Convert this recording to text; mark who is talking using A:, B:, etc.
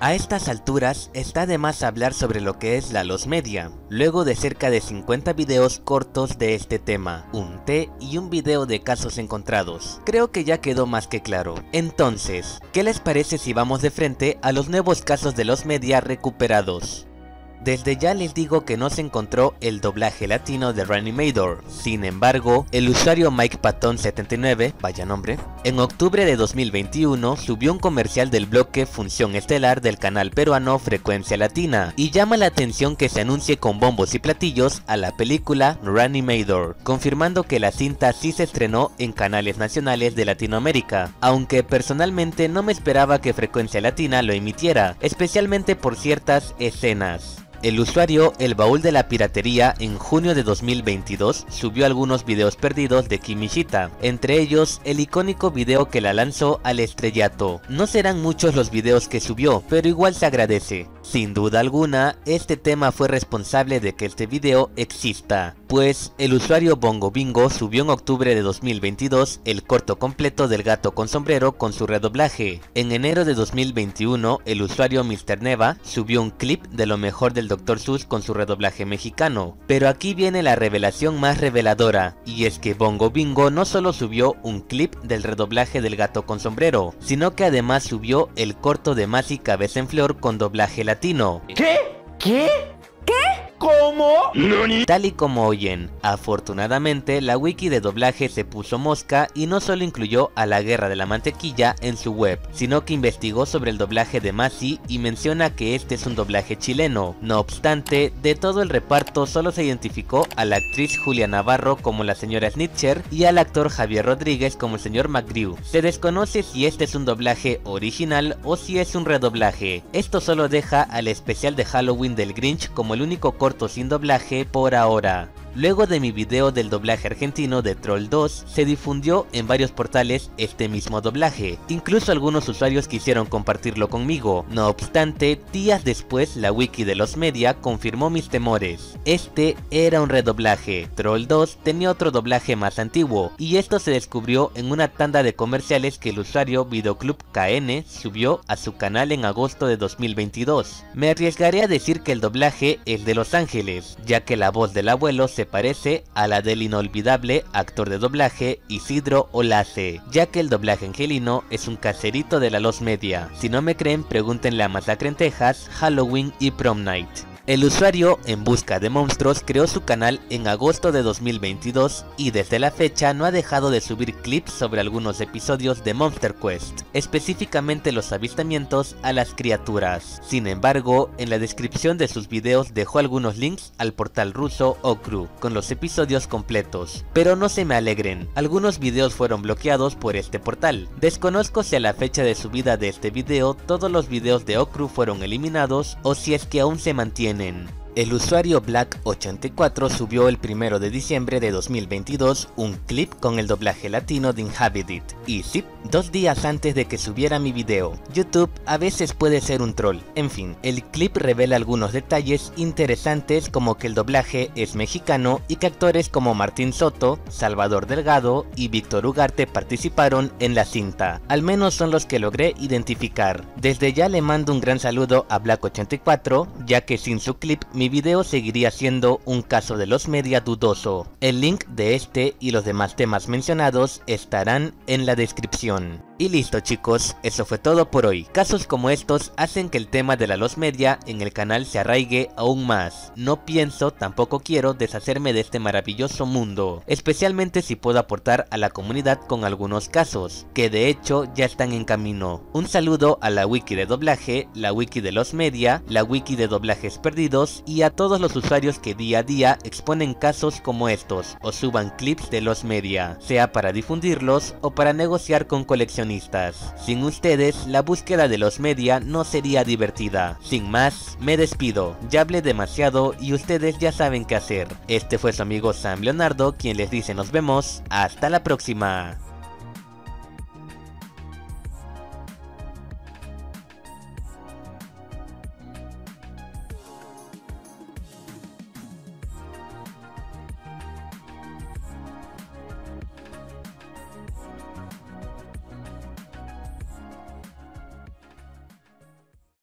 A: A estas alturas está de más hablar sobre lo que es la Lost Media, luego de cerca de 50 videos cortos de este tema, un té y un video de casos encontrados. Creo que ya quedó más que claro. Entonces, ¿qué les parece si vamos de frente a los nuevos casos de Lost Media recuperados? Desde ya les digo que no se encontró el doblaje latino de Reanimator. Sin embargo, el usuario Mike Patton79, vaya nombre, en octubre de 2021 subió un comercial del bloque Función Estelar del canal peruano Frecuencia Latina, y llama la atención que se anuncie con bombos y platillos a la película Reanimator, confirmando que la cinta sí se estrenó en canales nacionales de Latinoamérica, aunque personalmente no me esperaba que Frecuencia Latina lo emitiera, especialmente por ciertas escenas. El usuario El Baúl de la Piratería en junio de 2022 subió algunos videos perdidos de Kimishita, entre ellos el icónico video que la lanzó al estrellato. No serán muchos los videos que subió, pero igual se agradece. Sin duda alguna, este tema fue responsable de que este video exista, pues el usuario Bongo Bingo subió en octubre de 2022 el corto completo del gato con sombrero con su redoblaje. En enero de 2021, el usuario Mr. Neva subió un clip de lo mejor del Dr. Seuss con su redoblaje mexicano. Pero aquí viene la revelación más reveladora, y es que Bongo Bingo no solo subió un clip del redoblaje del gato con sombrero, sino que además subió el corto de Masi Cabeza en Flor con doblaje latino.
B: ¿Qué? ¿Cómo?
A: Tal y como oyen, afortunadamente la wiki de doblaje se puso mosca y no solo incluyó a La Guerra de la Mantequilla en su web, sino que investigó sobre el doblaje de Masi y menciona que este es un doblaje chileno. No obstante, de todo el reparto solo se identificó a la actriz Julia Navarro como la señora Snitcher y al actor Javier Rodríguez como el señor McGrew. Se desconoce si este es un doblaje original o si es un redoblaje. Esto solo deja al especial de Halloween del Grinch como el único corto sin doblaje por ahora. Luego de mi video del doblaje argentino de Troll 2, se difundió en varios portales este mismo doblaje. Incluso algunos usuarios quisieron compartirlo conmigo. No obstante, días después la wiki de Lost Media confirmó mis temores. Este era un redoblaje. Troll 2 tenía otro doblaje más antiguo, y esto se descubrió en una tanda de comerciales que el usuario Videoclub KN subió a su canal en agosto de 2022. Me arriesgaré a decir que el doblaje es de Los Ángeles, ya que la voz del abuelo se parece a la del inolvidable actor de doblaje Isidro Olace, ya que el doblaje angelino es un caserito de la Lost Media. Si no me creen, pregúntenle a Masacre en Texas, Halloween y Prom Night. El usuario En Busca de Monstruos creó su canal en agosto de 2022 y desde la fecha no ha dejado de subir clips sobre algunos episodios de Monster Quest, específicamente los avistamientos a las criaturas. Sin embargo, en la descripción de sus videos dejó algunos links al portal ruso Okru con los episodios completos. Pero no se me alegren, algunos videos fueron bloqueados por este portal. Desconozco si a la fecha de subida de este video todos los videos de Okru fueron eliminados o si es que aún se mantienen. El usuario Black84 subió el 1 de diciembre de 2022 un clip con el doblaje latino de Inhabited, y sí, 2 días antes de que subiera mi video. YouTube a veces puede ser un troll. En fin, el clip revela algunos detalles interesantes, como que el doblaje es mexicano y que actores como Martín Soto, Salvador Delgado y Víctor Ugarte participaron en la cinta. Al menos son los que logré identificar. Desde ya le mando un gran saludo a Black84, ya que sin su clip mi video seguiría siendo un caso de Lost Media dudoso. El link de este y los demás temas mencionados estarán en la descripción. Y listo chicos, eso fue todo por hoy. Casos como estos hacen que el tema de la Lost Media en el canal se arraigue aún más. No pienso, tampoco quiero deshacerme de este maravilloso mundo, especialmente si puedo aportar a la comunidad con algunos casos, que de hecho ya están en camino. Un saludo a la wiki de doblaje, la wiki de Lost Media, la wiki de doblajes perdidos y a todos los usuarios que día a día exponen casos como estos o suban clips de Lost Media, sea para difundirlos o para negociar con coleccionistas. Sin ustedes, la búsqueda de Lost Media no sería divertida. Sin más, me despido. Ya hablé demasiado y ustedes ya saben qué hacer. Este fue su amigo Sam Leonardo, quien les dice nos vemos. Hasta la próxima.